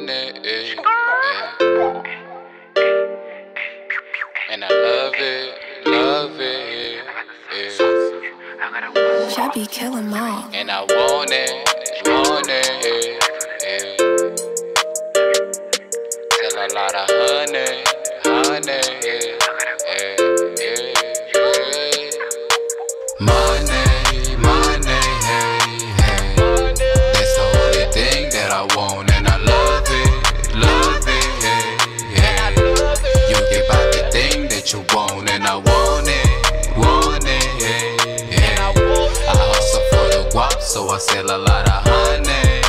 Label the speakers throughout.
Speaker 1: want it, yeah. And I love it, yeah.
Speaker 2: Y'all be killing mom.
Speaker 1: And I want it, yeah. Tell a lot of honey, yeah. Money, hey. That's the only thing that I want, and I love it, hey. You give everything that you want, and I want it, hey. I hustle for the guap, so I sell a lot of honey,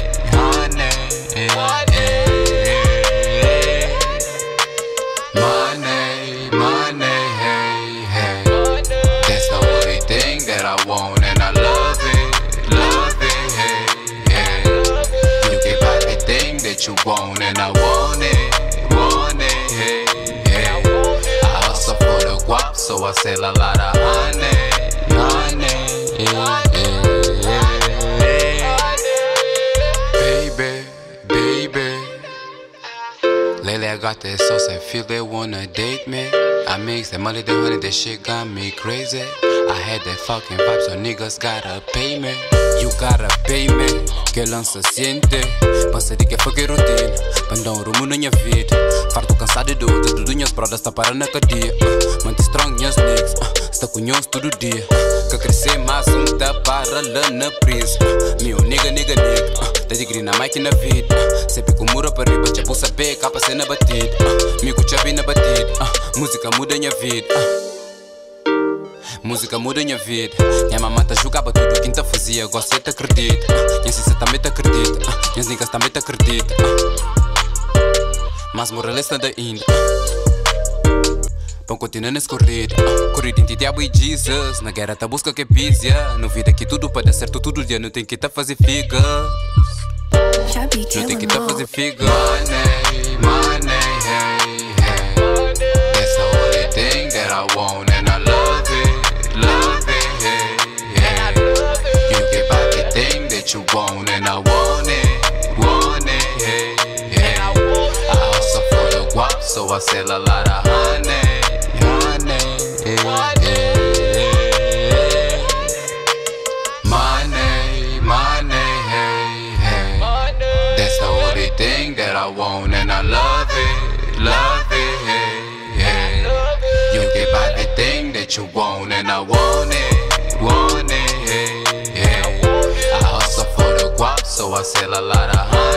Speaker 1: Money, hey. That's the only thing that I want, and I love it, hey. You give everything that you want, and I want it, hey. I hustle for the guap, so I sell a lot of honey, Baby. Lately I got that sauce and feel they wanna date me. I mix that money, the honey, that shit got me crazy. I had that fucking vibe, so niggas gotta pay me. You gotta pay me, que lança siente. Passa de que fucking routine, pandão rumo na minha vida. Farto cansado de tudo minhas brothers tá parando na cadeia. Manti strong minhas niggas, está com nós todo dia. Que crescer mais tá para lá na prisa. Meu nigga, tá de green na máquina na vida. Sempre com muro para riba, já vou saber, capa ser na batida. Mico chave na batida, música muda minha vida. Música muda minha vida. Minha mamãe tá jogava tudo quem tá fazia. Você te acredita, minha cissa também te acredita, minhas niggas também te acredita. Mas moralista da ainda. Pão continua nessa corrida, corrida entre diabo e Jesus. Na guerra tá busca que pisa. No vida que tudo pode dar certo todo dia. Não tem que tá fazer figas. Não tem que tá fazer figas. Money, hey. That's the only thing that I want, and I love it, hey. You give everything that you want, and I want it, hey. I hustle for the guap, so I sell a lot of honey, Money, hey. That's the only thing that I want, and I love it, hey. You give everything that you want, and I want it, hey. I hustle for the guap, so I sell a lot of honey.